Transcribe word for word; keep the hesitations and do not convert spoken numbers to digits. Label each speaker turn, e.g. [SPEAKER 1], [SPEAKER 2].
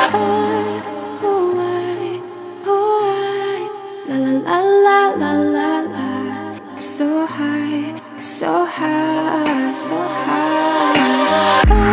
[SPEAKER 1] oh I, oh I, la la la la la la la. So high, so high, so high.